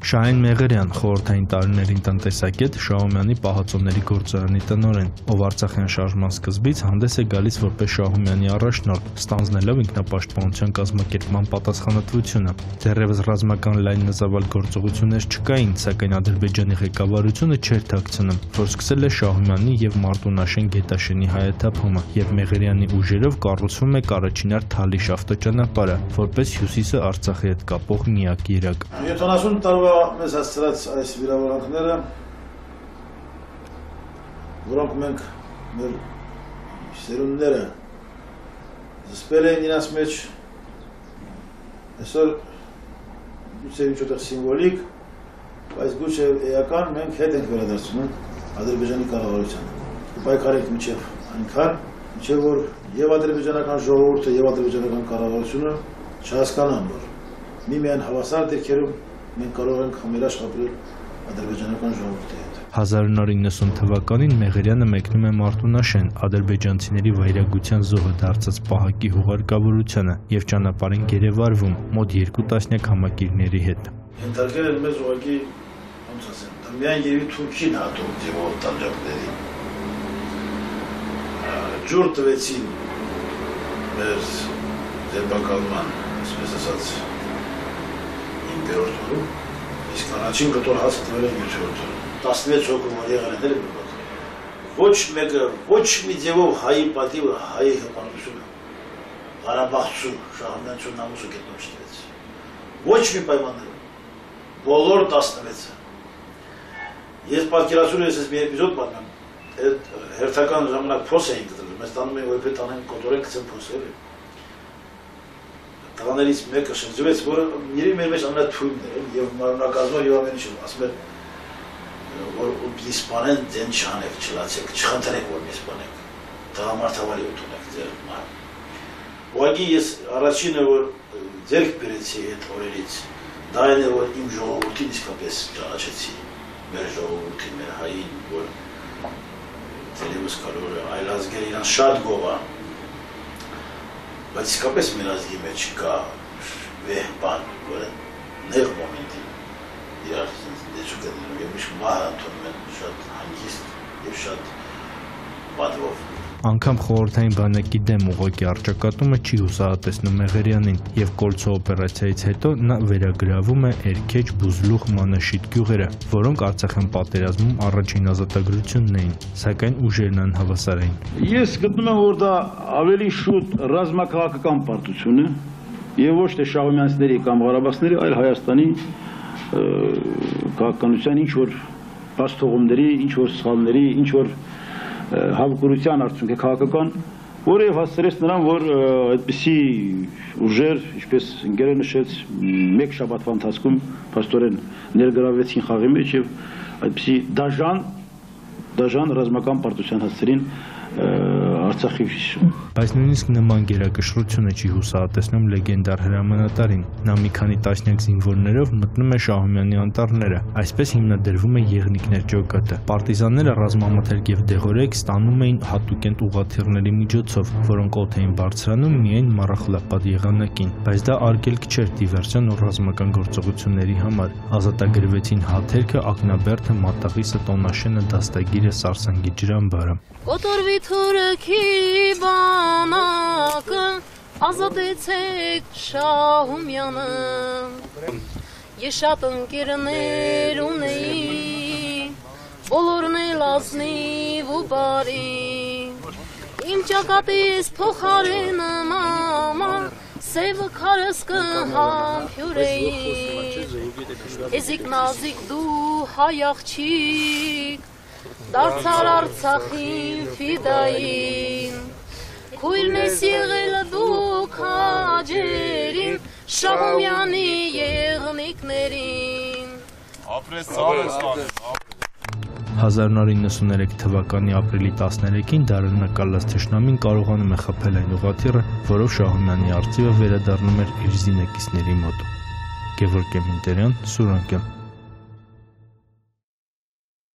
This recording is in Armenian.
Շահեն Մեղրյան, խորհրդային տարիներին տնտեսագետ, Շահումյանի պահածոների գործարանի տնօրեն, ով Արցախյան շարժման սկզբից հանդես է գալիս որպես Շահումյանի առաջնորդ, ստանձնելով ինքնապաշտպանության կազմակերպման պատասխանատվությունը։ Դեռևս ռազմական լայնածավալ գործողություններ չկային, սակայն Ադրբեջանի ղեկավարությունը չէր թաքցնում, որ սկսել է Շահումյանի եւ Մարտունաշեն գետաշենի հայաթափումը, եւ Մեղրյանի ուժերով կառուցվում է Կարաչինար Թալիշ ավտոճանապարհը, որպես Հյուսիսը Արցախի հետ կապող միակ երակ։ 70 տարվա մեզ հասցրած այս վիրավորանքները, որոնք մենք մեր սերունդները զսպել էին իրաց մեջ, այսօր գուցե ինչ-որ սիմվոլիկ, բայց գուցե էական մենք հետ ենք վերադարձնում Ադրբեջանի կառավարությանը։ Պայքարենք մինչև այնքան, մինչև որ եւ ադրբեջանական ժողովուրդը եւ ադրբեջանական կառավարությունը չհասկանան, որ միմիայն հավասար դեպքերում մենք կարող ենք համերաշխապել ադրբեջանական ժողովրդի հետ։ 1990 թվականին Մեղրյանը մեկնում է Մարտունաշեն, ադրբեջանցիների վայրագության զոհը դարձած պահակի հուղարկավորությանը եւ ճանապարհին գերեվարվում մոտ 2 տասնյակ համակիրների հետ։ Ենթարկել են մեզ ուղղակի, ոնց ասեմ, դա միայն երևի Թուրքին հատող ձևով տանջակների։ Ջուր տվեցին մեր ձերբակալման, այսպես ասած, ինտերորտորում, իսկ առաջին կտոր հասը տվել են 7-րդ օրը։ 16 հոգու որ եղել են էլ ոչ մեկը, ոչ մի ձևով հայի պատիվը, հայի հպանությունը, Ղարաբաղցու, Շահումյանցու նամուսը գետնում չտվեց։ Ոչ մի պայմաններում, բոլոր 16-ը։ Ես պատկերացնում եմ, ես մի էպիզոդ պատմեմ, հերթական ժամանակ փոս էին գտել, մեզ տանում էին, որ պետք անեն կոտորեն գցեն փոսերը։ Տղաներից մեկը շրջվեց, որը իրի մեր մեջ ամենաթույնն էր, եւ մարմնակազմով եւ ամեն ինչ, ասում էր, որ պիտի սպանեն դեն չանեք, չլացեք, չխնդրեք, որ մի սպանեք, տղամարդավարի ուտունեք ձեր մարդ։ Ուղղակի ես առաջինը, որ ձերք բերեցի այդ օրերից, դա այն է, որ իմ ժողովրդին իսկապես ճանաչեցի, մեր ժողովրդին, մեր հային, որ թերևս կարող է այլ ազգեր իրան շատ գովա, բայց իսկապես մեր ազգի մեջ կա վեհ բան, որը նեղ մոմենտի իրար դեչու գտնվում և միշտ մահը ընդունում են շատ հանգիստ և շատ պատվով։ Անգամ խորհրդային բանակի դեմ ուղղակի առճակատումը չի հուսահատեցնում Մեղրյանին եւ Կոլցո օպերացիայից հետո նա վերագրավում է Էրքեջ, Բուզլուխ, Մանաշիտ գյուղերը, որոնք Արցախյան պատերազմում առաջին ազատագրությունն էին, սակայն ուժերն անհավասար էին։ Ես գտնում եմ, որ դա ավելի շուտ ռազմաքաղաքական պարտություն է եւ ոչ թե Շահումյանցիների կամ Ղարաբաղցիների, այլ Հայաստանի քաղաքականության ինչ որ բացթողումների, ինչ որ սխալների, ինչ որ հավաքության արդյունք է քաղաքական, որը հասցրեց նրան, որ այդպիսի ուժեր, ինչպես ընկերը նշեց, մեկ շաբաթվա ընթացքում փաստորեն ներգրավվեցին խաղի մեջ եւ այդպիսի դաժան ռազմական պարտության հասցրին Արցախի հյուսիսում։ Բայց նույնիսկ նման գերակշռությունը չի հուսահատեցնում լեգենդար հրամանատարին։ Նա մի քանի տասնյակ զինվորներով մտնում է Շահումյանի անտառները, այսպես հիմնադրվում է Եղնիկներ ջոկատը։ Պարտիզանները ռազմամթերք եւ դեղորայք ստանում էին հատուկենտ ուղղաթիռների միջոցով, որոնք օդ էին բարձրանում միայն Մառախլապատ եղանակին, բայց դա արգելք չէր դիվերսիոն ու ռազմական գործողությունների համար։ Ազատագրվեցին Հաթերքը, Ակնաբերդը, Մատաղիսը, Տոնաշենը, Դաստագիրը, Սարսանգի ջրամբարը։ Կոտորվի թուրքի բանակը, ազատեցեք Շահումյանը, ես շատ ընկերներ ունեի, բոլորն էլ ազնիվ ու բարի, իմ ճակատիս փոխարենը մամա, սևը քարս կհամբյուրեի, էզիկ նազիկ դու հայ աղջիկ, դարձար Արցախին ֆիդային, քույրն ես եղել դու քաջերին, Շահումյանի եղնիկներին։ Ապրես ցավես 1993 թվականի ապրիլի 13-ին դարանակալած թշնամին կարողանում է խփել այն ուղղաթիռը, որով Շահումյանի արծիվը վերադառնում էր իր զինակիցների մոտ։ Գևորգ Էմինտերյան, Սուրանկյան։